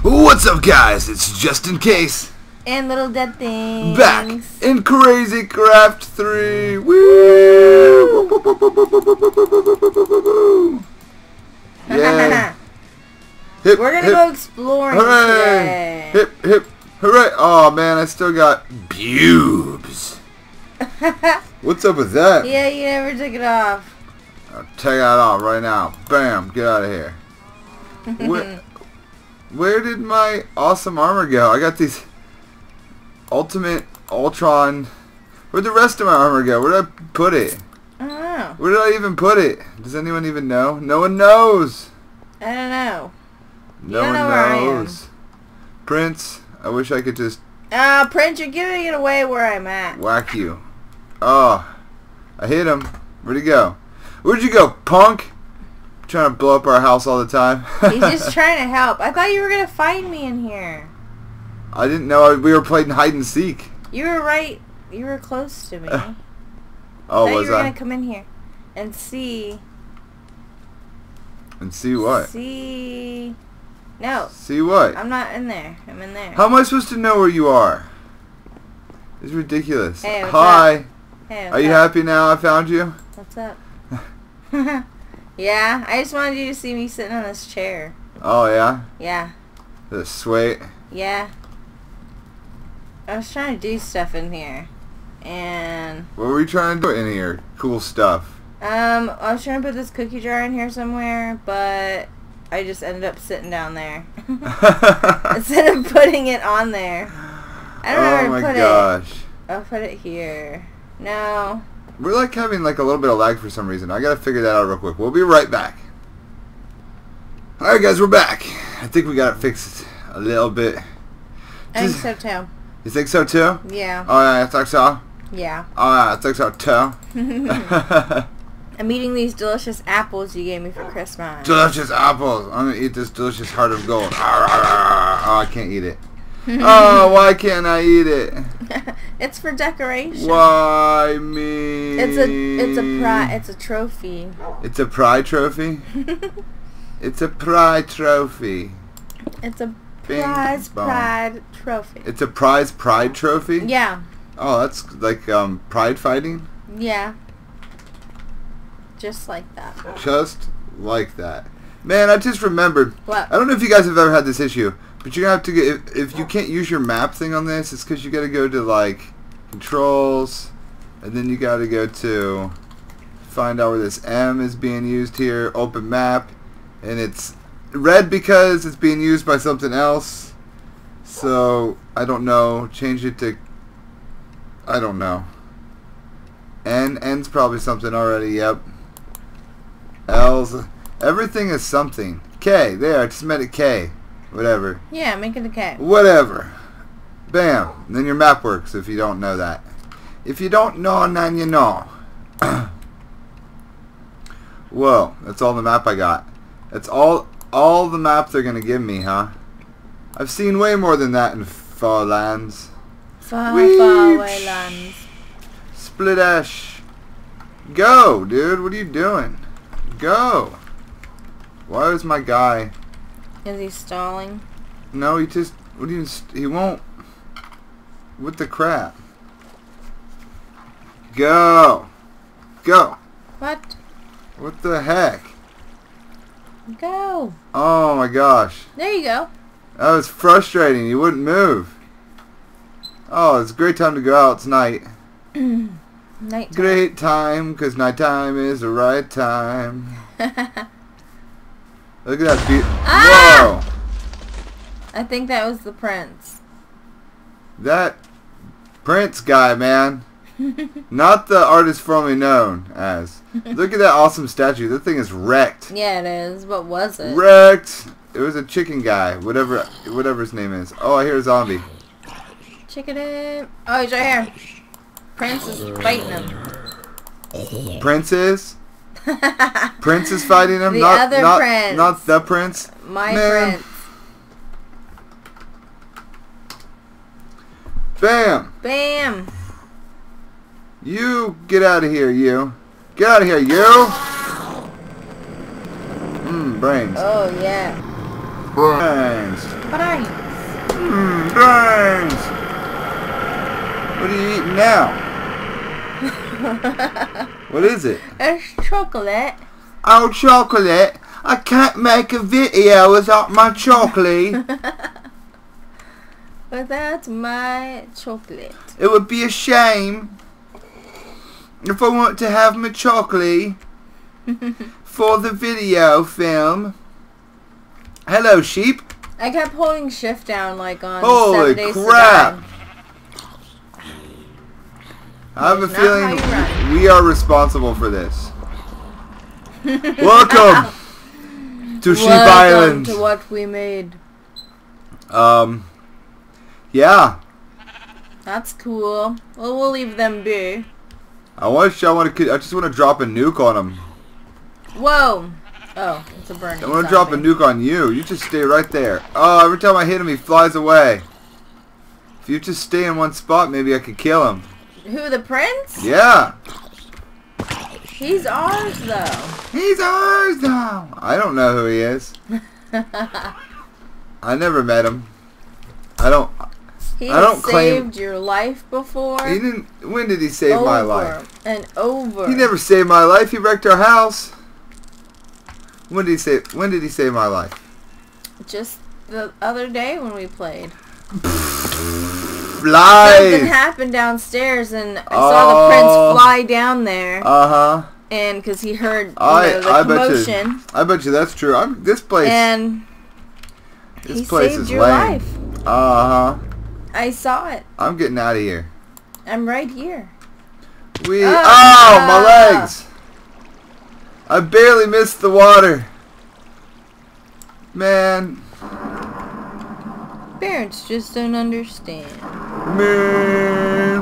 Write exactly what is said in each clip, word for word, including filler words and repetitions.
What's up, guys? It's Just In Case. And Little Dead Things. Back in Crazy Craft three. Woo! Yeah. Hip, We're gonna hip, go exploring hooray! today. Hip, hip, hooray! Oh man, I still got pubes. What's up with that? Yeah, you never took it off. I'll take that off right now. Bam! Get out of here. Where, where did my awesome armor go? I got these Ultimate Ultron. Where'd the rest of my armor go? Where did I put it? I don't know. Where did I even put it? Does anyone even know? No one knows. I don't know. No You don't one know where I am. knows. Prince, I wish I could just Ah, Prince, you're giving it away where I'm at. whack you. Oh, I hit him. Where'd he go? Where'd you go, punk? Trying to blow up our house all the time. He's just trying to help. I thought you were gonna find me in here. I didn't know we were playing hide and seek. You were right. You were close to me. I Oh, thought was you were I? gonna come in here and see. And see what? See. No, See what? I'm not in there. I'm in there. How am I supposed to know where you are? It's ridiculous. Hey, what's Hi. up? Hey, Are you what's up? happy now I found you? What's up? Yeah, I just wanted you to see me sitting on this chair. Oh, yeah? Yeah, The sweat. yeah. I was trying to do stuff in here, and What were you trying to do in here? Cool stuff. um, I was trying to put this cookie jar in here somewhere, but I just ended up sitting down there instead of putting it on there. I don't know Oh where my to put gosh. it. I'll put it here. No. We're like having like a little bit of lag for some reason. I gotta figure that out real quick. We'll be right back. Alright guys, we're back. I think we got it fixed a little bit. I think Just- so too. You think so too? Yeah. Oh yeah, I think so. Yeah. Oh yeah, I think so too. I'm eating these delicious apples you gave me for Christmas. Delicious apples. I'm gonna eat this delicious heart of gold. Oh, I can't eat it. Oh, why can't I eat it? It's for decoration. Why me? It's a it's a pri it's a trophy. It's a pride trophy? It's a pride trophy. It's a Bing prize bong. pride trophy. It's a prize pride trophy? Yeah. Oh, that's like um pride fighting? Yeah. Just like that. Just like that. Man, I just remembered. What? I don't know if you guys have ever had this issue, but you're gonna have to get if, if you can't use your map thing on this, it's because you gotta go to like controls, and then you gotta go to find out where this M is being used here, open map, and it's red because it's being used by something else. So I don't know. Change it to I don't know. N N's probably something already. Yep. L's everything is something. K there. I just made it K. Whatever. Yeah, make it a K. Whatever. Bam. And then your map works if you don't know that. If you don't know, then you know. Whoa. That's all the map I got. That's all all the map they're going to give me, huh? I've seen way more than that in far lands. Far, Weeps. far away lands. Splitash. Go, dude. What are you doing? Go. Why is my guy... Is he stalling? No, he just... What do you... St he won't... What the crap? Go. Go. What? What the heck? Go. Oh my gosh. There you go. That was frustrating. You wouldn't move. Oh, it's a great time to go out. It's night. Night. Great time, because nighttime is the right time. Look at that beat. Ah! Whoa. I think that was the prince. That Prince guy, man. Not the artist formerly known as. Look at that awesome statue. That thing is wrecked. Yeah, it is. What was it? Wrecked. It was a chicken guy. Whatever whatever his name is. Oh, I hear a zombie. Chicken in. Oh, he's right here. Prince is fighting him. Prince is? Prince is fighting him? The not, other not, prince. Not the prince? My Man. prince. Bam! Bam. You get out of here, you. Get out of here, you! Mmm, brains. Oh, yeah. Brains. Brains. Mmm, brains. What are you eating now? What is it? It's chocolate. Oh, chocolate. I can't make a video without my chocolate. Without my chocolate. It would be a shame if I want to have my chocolate for the video film. Hello, sheep. I kept holding shift down like on Holy Seven Days to crap. Die. I have a That's not how you feeling run. we are responsible for this. Welcome to Sheep Welcome Island. to what we made. Um, yeah. That's cool. Well, we'll leave them be. I wish I want to. I just want to drop a nuke on them. Whoa. Oh, it's a burning I want to drop a nuke on you. You just stay right there. Oh, every time I hit him, he flies away. If you just stay in one spot, maybe I could kill him. Who, the prince? Yeah. He's ours, though. He's ours now. I don't know who he is. I never met him. I don't. He I don't saved claim- your life before. He didn't. When did he save over my life? and over. He never saved my life. He wrecked our house. When did he save? When did he save my life? Just the other day when we played. Lies. Something happened downstairs, and I saw the prince Oh. fly down there. Uh huh. And because he heard you I know, the I bet commotion, you. I bet you that's true. I'm this place. and this he place saved is your lame. life. Uh huh. I saw it. I'm getting out of here. I'm right here. We. Ah. Oh, my legs. I barely missed the water. Man. Parents just don't understand. Man.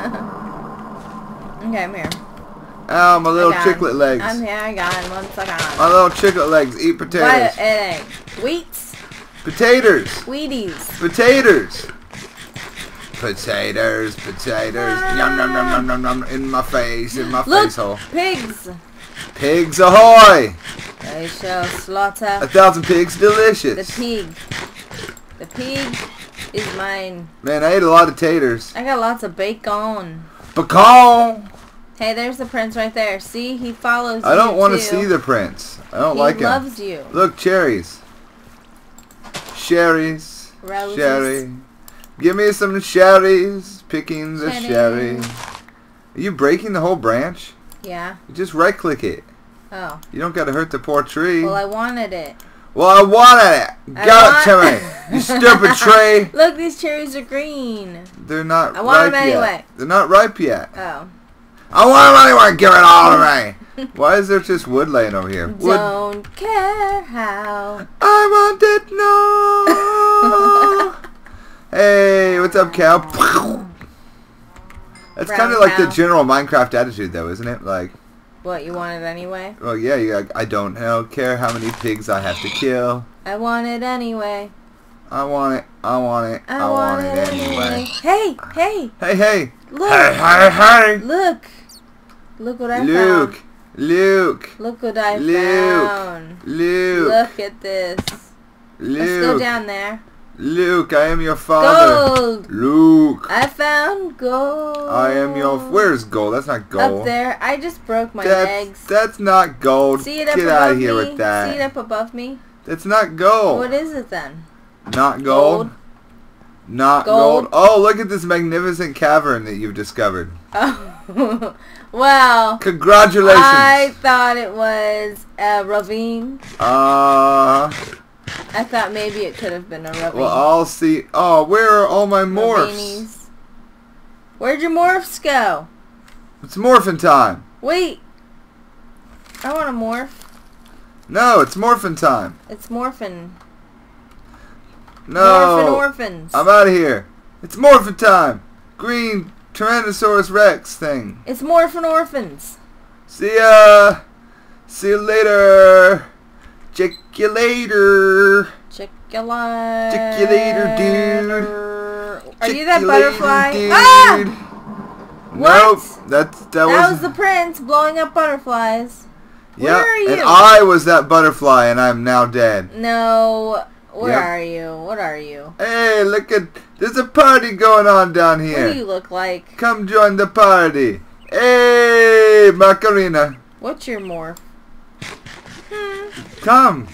Okay, I'm here. Ow, my little I got him. chicklet legs. I'm here. I got him. One second. My little chicklet legs. Eat What potatoes. egg? Wheats. Potatoes. Wheaties. Potatoes. Potatoes. Potatoes. Yum yum yum yum yum yum. In my face. In my Look, face hole. pigs. Pigs ahoy! I shall slaughter A thousand pigs the delicious. pig. The pig is mine. Man, I ate a lot of taters. I got lots of bacon. Pecan! Hey, there's the prince right there. See, he follows you. I don't want to too. see the prince. I don't he like him. loves you. Look, cherries. Sherries. Roses. Sherry. Give me some cherries. Picking the Cherry. sherry. Are you breaking the whole branch? Yeah. You just right click it. Oh. You don't gotta hurt the poor tree. Well, I wanted it. Well, I wanted it. I Give want- it to me. You stupid tree. Look, these cherries are green. They're not I want ripe them anyway. yet. They're not ripe yet. Oh. I want them anyway. Give it all to me. Why is there just wood laying over here? Wood. Don't care how. I want it now. Hey, what's up, cow? That's Brown kind of like the cow. general Minecraft attitude, though, isn't it? Like, What, you want it anyway? well, yeah, yeah. I don't know, care how many pigs I have to kill. I want it anyway. I want it. I want it. I, want, it anyway. Hey, hey, Hey, hey. look. Hey, hey, hey. Look. Look what I Luke. found. Luke. Look what I Luke. found. Luke. Look at this. Let's go Luke. down there. Luke, I am your father. Gold. Luke. I found gold. I am your... Where's gold? That's not gold. Up there. I just broke my That's, legs. that's not gold. See it up Get above out of here me? with that. See it up above me? That's not gold. What is it then? Not gold. Gold. Not Gold. gold. Oh, look at this magnificent cavern that you've discovered. Oh. Well, Congratulations. I thought it was a ravine. Uh, I thought maybe it could have been a ravine. well, I'll see. Oh, where are all my morphs? Ravinies. Where'd your morphs go? It's morphin' time. Wait. I want a morph. No, it's morphin' time. It's morphin. No. Morphin orphans. I'm out of here. It's morphin' time. Green Tyrannosaurus Rex thing. It's morphin orphans. See ya. See you later. Check you later. Check your line. Check you later, dude. Are Check you that you later, butterfly? dude. Ah! Nope. What? That's that, That was. was the prince blowing up butterflies. Yeah. Where are you? And I was that butterfly, and I'm now dead. No. Where Yep. are you? What are you? Hey, look at... There's a party going on down What here. do you look like? Come join the party. Hey, Macarena. What's your morph? Come.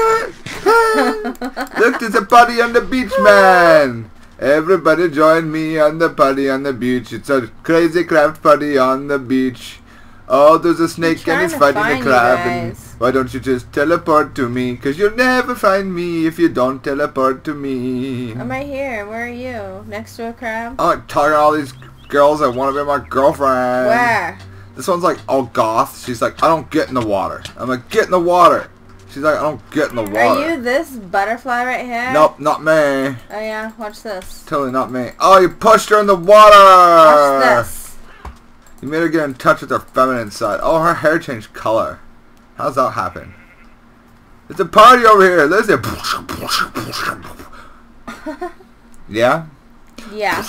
Look, there's a party on the beach, man. Everybody join me on the party on the beach. It's a crazy craft party on the beach. Oh, there's a snake and trying he's to fighting a find you crab. And guys. why don't you just teleport to me? Because you'll never find me if you don't teleport to me. I'm right here. Where are you? Next to a crab? I'm like talking to all these girls that want to be my girlfriend. Where? This one's like all goth. She's like, I don't get in the water. I'm like, get in the water. She's like, I don't get in the water. Are you this butterfly right here? Nope, not me. Oh yeah, watch this. Totally not me. Oh, you pushed her in the water. Watch this. You made her get in touch with her feminine side. Oh, her hair changed color. How's that happen? It's a party over here. Listen. Yeah? Yeah. Yeah.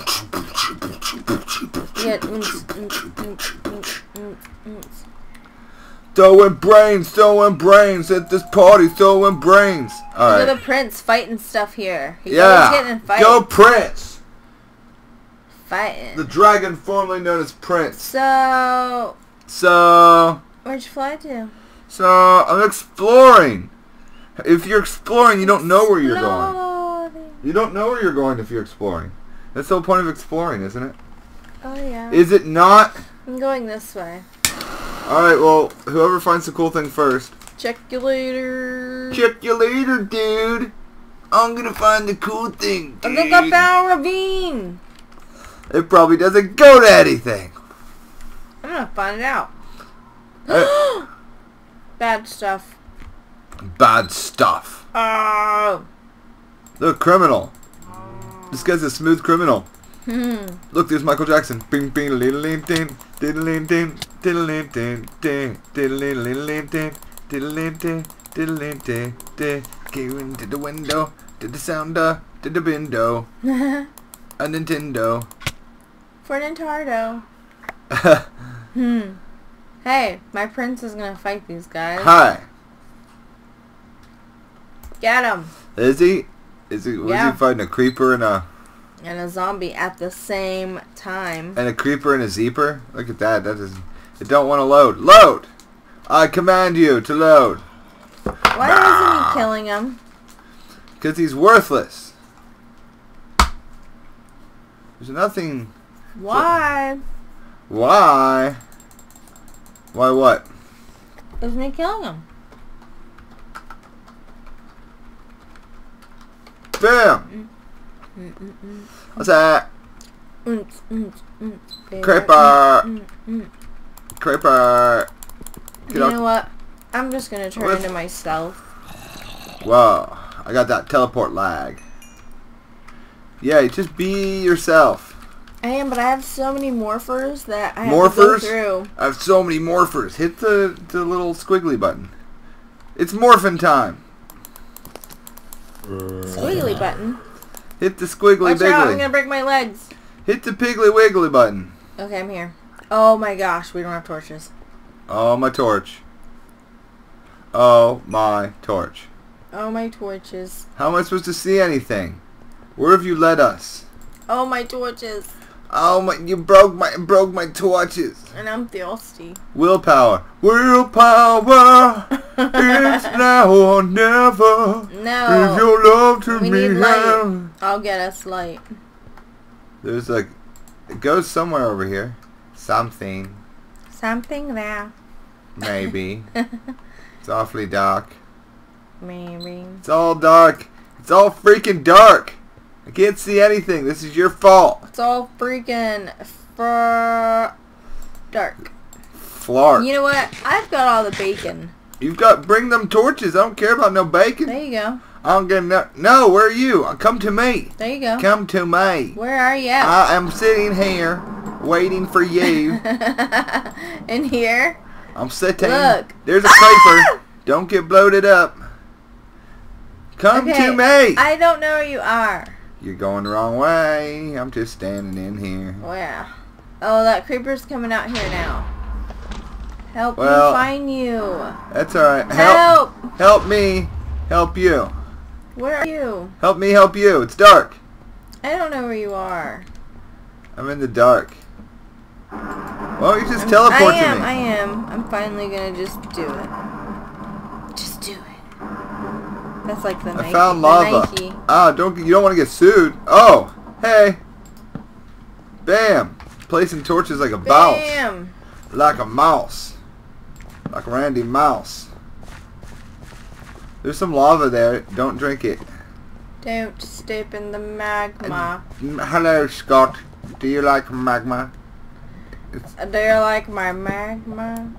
mm, mm, mm, mm, mm, mm. Throwing brains, throwing brains at this party, throwing brains. Look Alright. at the Prince fighting stuff here. He's always getting in Yeah. fights. Go Prince. Fighting. The dragon formerly known as Prince. So, So... where'd you fly to? So, I'm exploring. If you're exploring, you don't know where you're going. Exploding. You don't know where you're going if you're exploring. That's the whole point of exploring, isn't it? Oh yeah. Is it not? I'm going this way. Alright, well, whoever finds the cool thing first. Check you later. Check you later, dude. I'm gonna find the cool thing, I dude. think I found a ravine. It probably doesn't go to anything. I'm gonna find it out. Uh, Bad stuff. Bad stuff. Oh. Look, criminal. This guy's a smooth criminal. Hmm. Look, there's Michael Jackson. Bing, bing, diddling, ding, diddling, ding, diddling, ding, ding, diddling, diddling, ding, diddling, ding, diddling, ding, ding. Going to the window, to the sounder, to the window. A Nintendo. For Nintendo. Hmm. Hey, my prince is gonna fight these guys. Hi. Get him. Is he? Is he? Was Yeah. he fighting a creeper and a And a zombie at the same time. and a creeper and a zeeper? Look at that. That is. It don't want to load. Load. I command you to load. Why isn't he killing him? Because he's worthless. There's nothing. Why? Why? Why what? Isn't he killing him? Bam! Mm, mm, mm. What's that? Mm, mm, mm, baby. Creeper! Mm, mm, mm. Creeper! Get You off- know what? I'm just gonna turn What? into myself. Whoa. I got that teleport lag. Yeah, just be yourself. I am, but I have so many morphers that I have Morphers? to go through. I have so many morphers. Hit the, the little squiggly button. It's morphin' time. Squiggly button. Hit the squiggly Watch out, I'm biggly. gonna break my legs. Hit the piggly wiggly button. Okay, I'm here. Oh my gosh, we don't have torches. Oh, my torch. Oh, my torch. Oh my torches. How am I supposed to see anything? Where have you led us? Oh my torches. Oh my! You broke my broke my torches. And I'm thirsty. Willpower. Willpower. It's now or never. No. If your love to We me. need light. have- I'll get us light. There's like, it goes somewhere over here. Something. Something there. Maybe. It's awfully dark. Maybe. It's all dark. It's all freaking dark. I can't see anything. This is your fault. It's all freaking fur dark. Flark. You know what? I've got all the bacon. You've got, bring them torches. I don't care about no bacon. There you go. I don't get no, no, where are you? Come to me. There you go. Come to me. Where are you at? I am sitting here waiting for you. In here? I'm sitting. Look. There's a Ah! creeper. Don't get bloated up. Come Okay, to me. I don't know where you are. You're going the wrong way. I'm just standing in here. Where? Oh, that creeper's coming out here now. Help Well, me find you. That's alright. Help. Help! Help me. Help you. Where are you? Help me help you. It's dark. I don't know where you are. I'm in the dark. Why don't you just I'm, teleport I am, to me? I am. I'm finally gonna just do it. Just do it. That's like the I Nike. found the lava. Nike. Ah, don't you don't want to get sued. Oh, hey. Bam. Placing torches like a bounce. Bam! Like a mouse. Like Randy Mouse. There's some lava there. Don't drink it. Don't step in the magma. And, hello, Scott. Do you like magma? It's, Do you like my magma?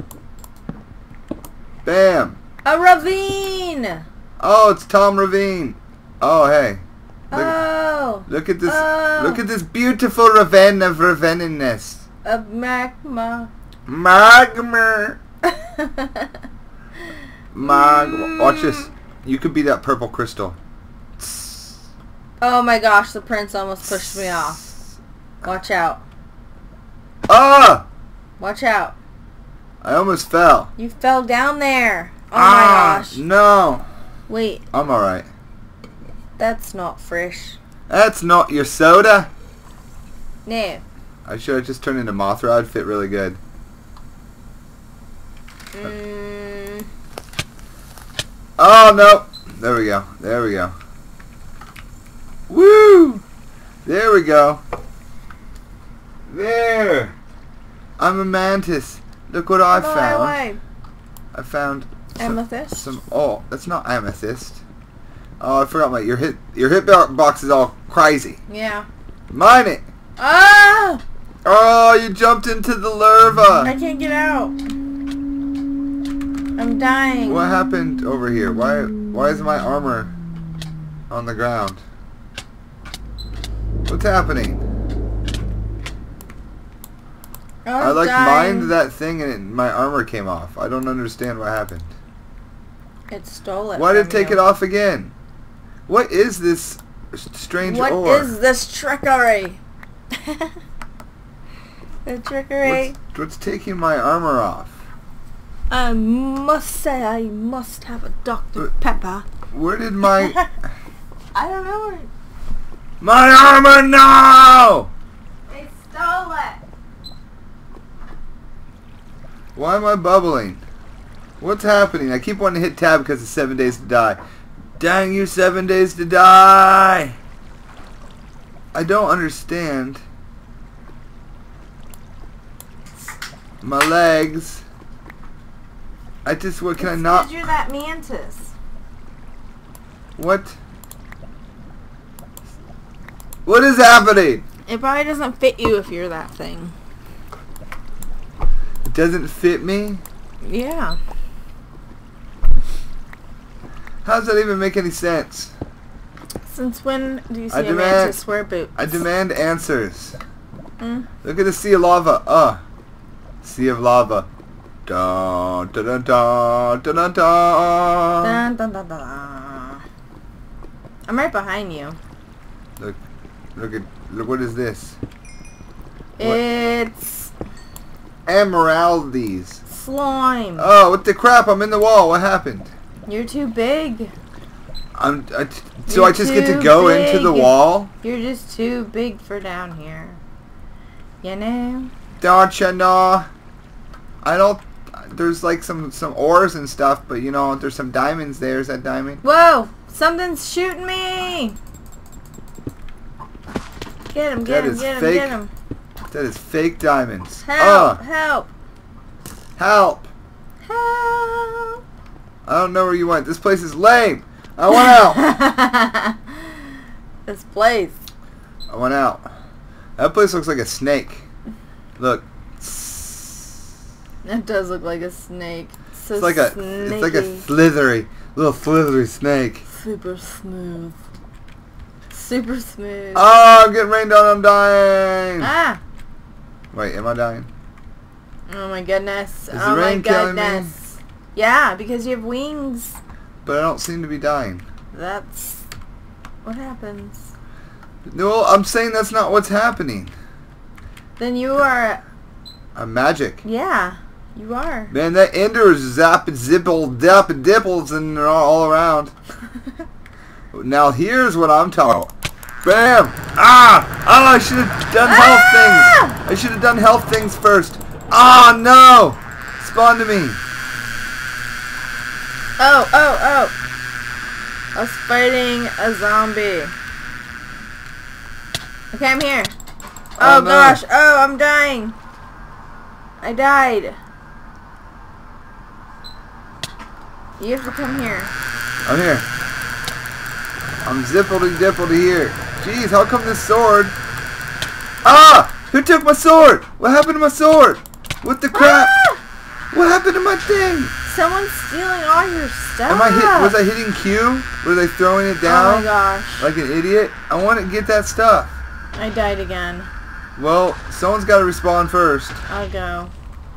bam. A ravine! Oh, it's Tom Ravine. Oh, hey. Look, Oh! look at this. Oh. Look at this beautiful ravine of raveniness. A magma. Magma. Mag. Watch this. You could be that purple crystal. Oh my gosh, the prince almost pushed me off. Watch out. Ah! Watch out. I almost fell. You fell down there. Oh ah, my gosh. No. Wait, I'm alright. that's not fresh. That's not your soda. No. I should have just turned into Mothra. I'd fit really good. Mm. Oh, no. There we go. There we go. Woo! There we go. There. I'm a mantis. Look what I By found. the way, I found some, amethyst. some. Oh, that's not amethyst. Oh, I forgot my your hit. Your hit box is all crazy. Yeah. Mine it. Ah! Oh, you jumped into the larva. I can't get out. I'm dying. What happened over here? Why why is my armor on the ground? What's happening? I'm I like dying. mined that thing and it, my armor came off. I don't understand what happened. It stole it. Why did it from take you. it off again? What is this strange What ore? is this trickery? The trickery. What's, what's taking my armor off? I must say, I must have a Doctor But- Pepper. Where did my I don't know where my armor? No! they stole it. Why am I bubbling? What's happening? I keep wanting to hit tab because it's seven days to die. Dang you, seven days to die! I don't understand. My legs. I just, what can I not? You're that mantis. What? What is happening? It probably doesn't fit you if you're that thing. It doesn't fit me? Yeah. How does that even make any sense? Since when do you see I a demand- mantis wear boots? I demand answers. Mm. Look at the sea of lava. Uh. Sea of lava. Dun dun dun dun dun dun dun. Dun, dun, dun, dun. I'm right behind you. Look, look at, look, what is this? What? It's Emeraldies. slime. Oh, what the crap? I'm in the wall. What happened? You're too big. I'm, I t so You're I just get to too go into the big. wall? You're just too big for down here. You know? Don't you know? I don't, there's like some, some ores and stuff, but you know, there's some diamonds there. Is that diamond? Whoa! Something's shooting me! Get him, get That him, is get him, fake. get him. That is fake diamonds. Help! Uh, Help! help! Help! I don't know where you went. This place is lame. I went out. This place. I went out. That place looks like a snake. Look. It does look like a snake. So It's like a snaky. it's like a slithery little slithery snake. Super smooth. Super smooth. Oh, I'm getting rained on. I'm dying. Ah! Wait, am I dying? Oh my goodness. Is oh the my rain killing me? goodness. Yeah, because you have wings. But I don't seem to be dying. That's what happens. No, I'm saying that's not what's happening. Then you are. I'm magic. Yeah, you are. Man, that ender is zapping, zipple, dapping, dipples, and they're all, all around. Now here's what I'm talking about. Bam! Ah! Oh, I should have done health Ah! things. I should have done health things first. Ah, no! Spawn to me. Oh, oh, oh. I was fighting a zombie. Okay, I'm here. Oh, Oh, no. gosh. Oh, I'm dying. I died. You have to come here. I'm here. I'm zippity dippity here. Jeez, how come this sword? Ah! Who took my sword? What happened to my sword? What the crap? Ah! What happened to my thing? Someone's stealing all your stuff. Am I hit? Was I hitting Q? Was I throwing it Oh down my gosh. like an idiot? I want to get that stuff. I died again. Well, someone's got to respawn first. I'll go.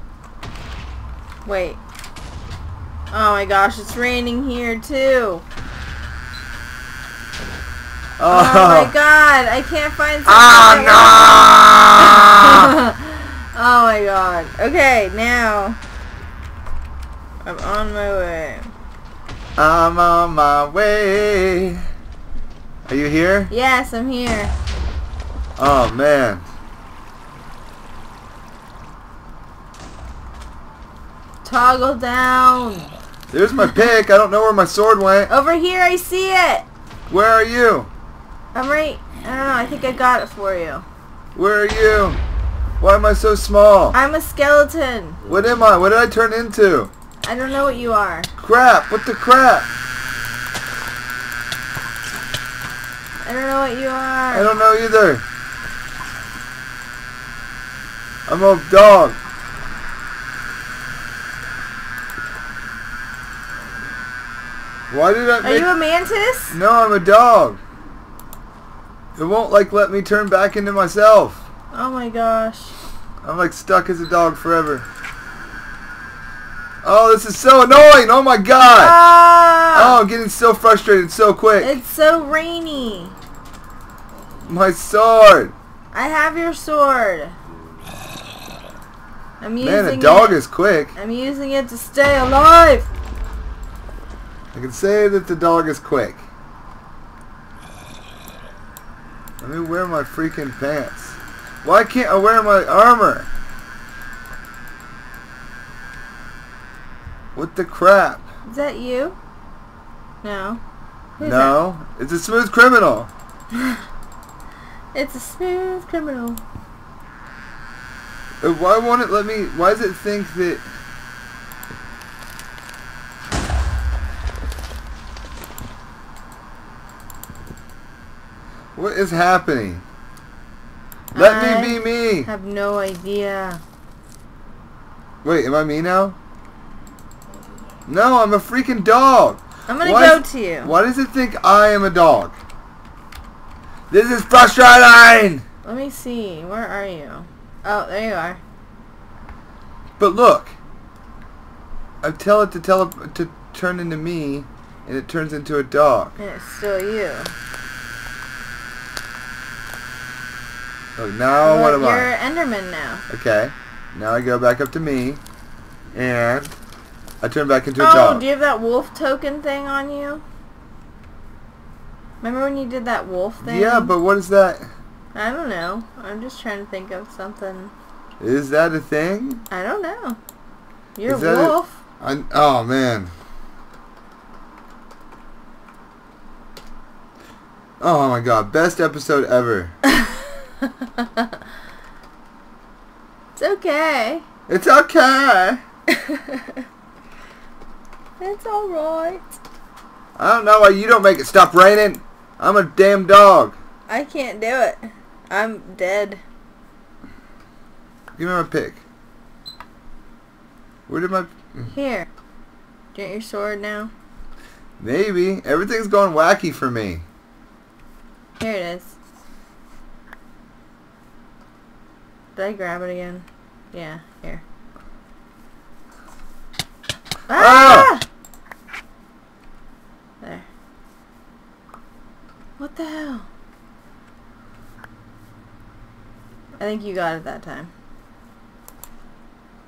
Wait. Oh my gosh, it's raining here too. Oh, Oh my god, I can't find something. Ah, Oh my god. Okay, now I'm on my way. I'm on my way. Are you here? Yes, I'm here. Oh man. Toggle down. There's my pick. I don't know where my sword went. Over here, I see it. Where are you? I'm right. I don't know. I think I got it for you. Where are you? Why am I so small? I'm a skeleton. What am I? What did I turn into? I don't know what you are. Crap. What the crap? I don't know what you are. I don't know either. I'm a dog. Why did I Are make... you a mantis? No, I'm a dog. It won't like let me turn back into myself. Oh my gosh. I'm like stuck as a dog forever. Oh, this is so annoying. Oh my god. Ah! Oh, I'm getting so frustrated so quick. It's so rainy. My sword. I have your sword. I'm using Man, a dog it. is quick. I'm using it to stay alive. I can say that the dog is quick. Let me wear my freaking pants. Why can't I wear my armor? What the crap? Is that you? No. Who's No, it's a smooth criminal. that? It's a smooth criminal. Uh, Why won't it let me? Why does it think that? What is happening? Let I me be me. have no idea. Wait, am I me now? No, I'm a freaking dog. I'm gonna Why go is- to you. Why does it think I am a dog? This is frustrating. Let me see. Where are you? Oh, there you are. But look, I tell it to tele to turn into me, and it turns into a dog. And it's still you. Look, now Look, what am you're I? Enderman now. Okay, now I go back up to me, and I turn back into a Oh, dog. do you have that wolf token thing on you? Remember when you did that wolf thing? Yeah, but what is that? I don't know. I'm just trying to think of something. Is that a thing? I don't know. You're Is a that a- wolf. I, oh man. Oh my god, best episode ever. It's okay. It's okay. It's alright. I don't know why you don't make it stop raining. I'm a damn dog. I can't do it. I'm dead. Give me my pick. Where did my... Here. Do you want your sword now? Maybe. Everything's going wacky for me. Here it is. Did I grab it again? Yeah, here. Ah! There. What the hell? I think you got it that time.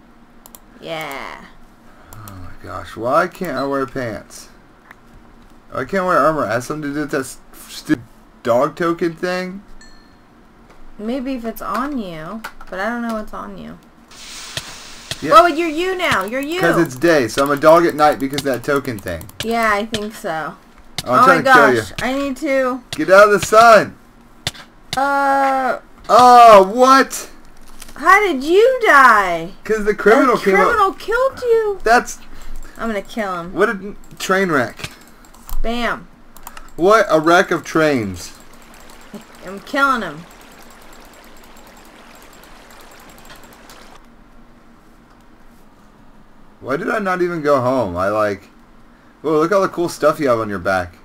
Yeah. Oh my gosh, why can't I wear pants? I can't wear armor. It has something to do with that stupid dog token thing? Maybe if it's on you, but I don't know what's on you. Yeah. Oh, you're you now. You're you. Because it's day, so I'm a dog at night because of that token thing. Yeah, I think so. Oh, I'm oh trying my to kill gosh, you. I need to. Get out of the sun. Uh. Oh, what? How did you die? Because the criminal the came criminal up. killed you. That's... I'm gonna kill him. What a train wreck. Bam. What a wreck of trains. I'm killing him. Why did I not even go home? I like... Whoa, look at all the cool stuff you have on your back.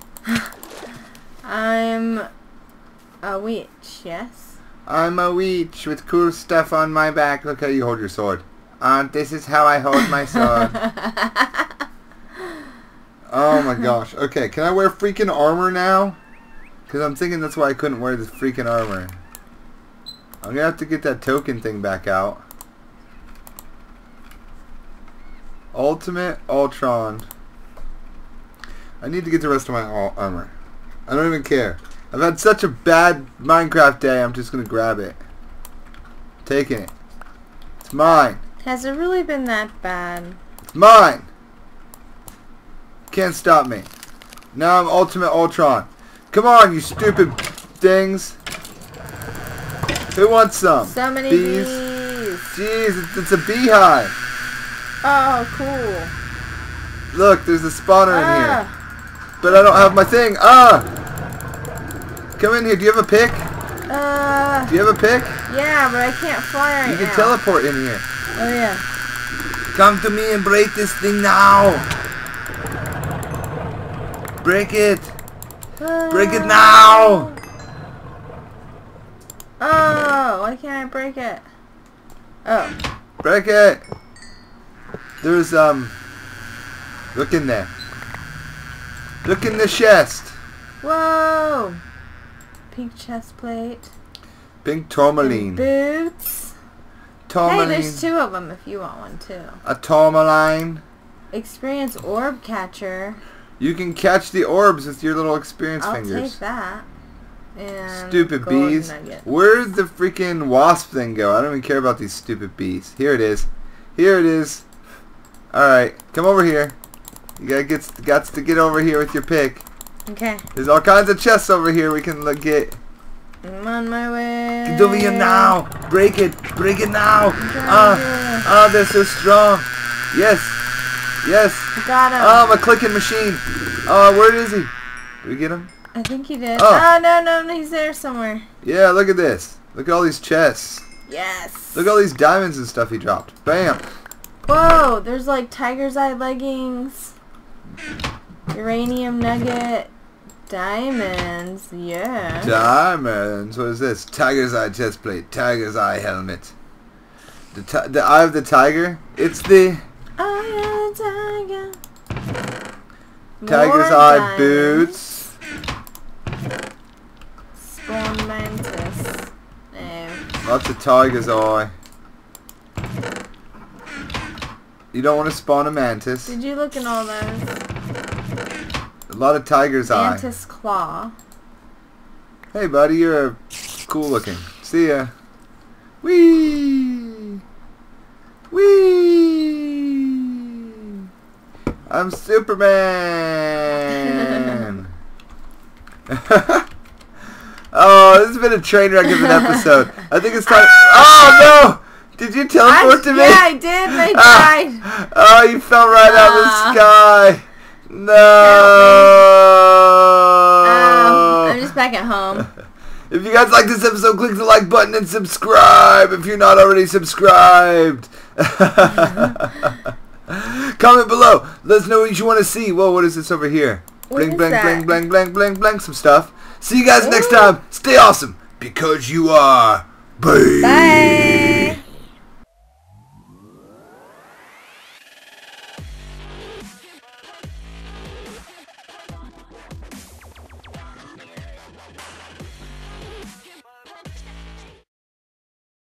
I'm a witch, yes? I'm a witch with cool stuff on my back. Look how you hold your sword. Uh, this is how I hold my sword. Oh my gosh. Okay, can I wear freaking armor now? Because I'm thinking that's why I couldn't wear this freaking armor. I'm going to have to get that token thing back out. Ultimate Ultron. I need to get the rest of my armor. I don't even care. I've had such a bad Minecraft day, I'm just going to grab it. Taking it. It's mine. Has it really been that bad? It's mine. Can't stop me. Now I'm Ultimate Ultron. Come on, you stupid things. Who wants some? So many bees. bees. Jeez, it's, it's a beehive. Oh, cool. Look, there's a spawner ah. in here. But I don't have my thing. Ah! Come in here. Do you have a pick? Uh. Do you have a pick? Yeah, but I can't fly right now. You can now. teleport in here. Oh, yeah. Come to me and break this thing now. Break it. Uh. Break it now. Oh, why can't I break it? Oh. Break it. There's, um... Look in there. Look in the chest. Whoa. Pink chest plate. Pink tourmaline. And boots. Tourmaline. Hey, there's two of them if you want one too. A tourmaline. Experience orb catcher. You can catch the orbs with your little experience I'll fingers. I'll take that. And stupid bees. Nugget. Where'd the freaking wasp thing go? I don't even care about these stupid bees. Here it is. Here it is. Alright, come over here. You gotta get, got to get over here with your pick. Okay. There's all kinds of chests over here we can look get. I'm on my way. Get over here now. Break it. Break it now. Ah, ah, they're so strong. Yes. Yes. Got him. Oh, I'm a clicking machine. Oh, where is he? Did we get him? I think he did. Oh. oh, no, no, no, he's there somewhere. Yeah, look at this. Look at all these chests. Yes. Look at all these diamonds and stuff he dropped. Bam. Whoa, there's like tiger's eye leggings, uranium nugget, diamonds, yeah. Diamonds. What is this? Tiger's eye chest plate. Tiger's eye helmet. The ti the eye of the tiger. It's the eye of the tiger. Tiger's More eye diamonds. boots. Spawn mantis. No. Lots of tiger's eye. You don't want to spawn a mantis. Did you look in all those? A lot of tiger's eye. Mantis claw. Hey buddy, you're a cool looking. See ya. Whee! Whee! I'm Superman! Oh, this has been a train wreck of an episode. I think it's time... Oh no! Did you teleport I, to me? Yeah, I did, and I died. Ah, oh, you fell right out of the sky. No. Um, I'm just back at home. If you guys like this episode, click the like button and subscribe if you're not already subscribed. Comment below. Let us know what you want to see. Whoa, what is this over here? What Bling, is bling, that? bling, bling, bling, bling, bling, some stuff. See you guys Ooh. next time. Stay awesome because you are. Bye. Bye.